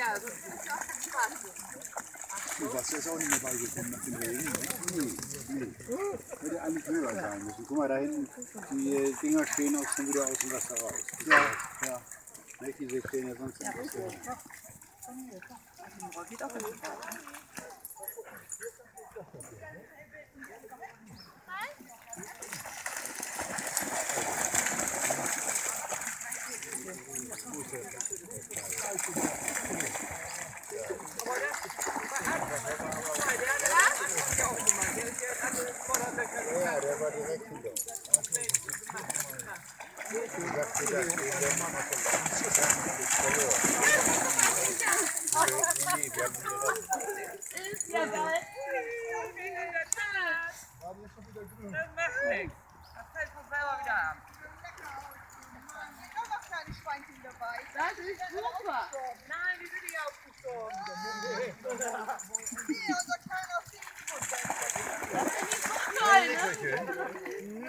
Ja, sonst ist ja auch kein Spaß. Du warst jetzt auch nicht mehr beigekommen nach dem Regen, ne? Nee. Hätte eigentlich höher sein müssen. Guck mal, da hinten, die Dinger stehen auch schon wieder aus dem Wasser raus. Ja. Nicht, diese stehen ja sonst im Wasser. Geht auch nicht. Ja, der war direkt wieder. Ich hab gedacht, den werden wir mal verloren. Ja, geil. Das macht nichts. Das fällt von selber wieder ab. Das ist super. Nein, die sind nicht aufgestorben. Nee, unser kleiner Finger. Das ist nicht so toll, ne?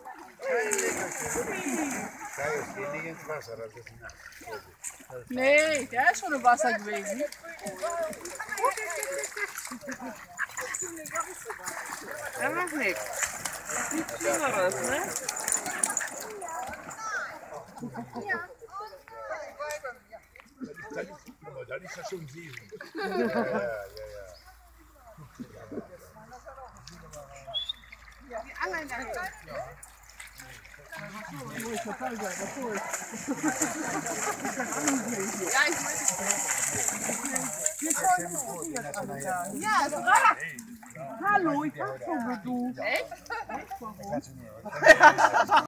Geil, geh nicht ins Wasser, das ist nass. Nee, der ist schon im Wasser gewesen. Das macht nichts. Nichts Schlimmeres, ne? Dann ist das schon 7. Ja. Die angeln da hin. Ja, ich weiß es nicht. Ja, ist dran. Hallo, ich mach schon mit du. Echt?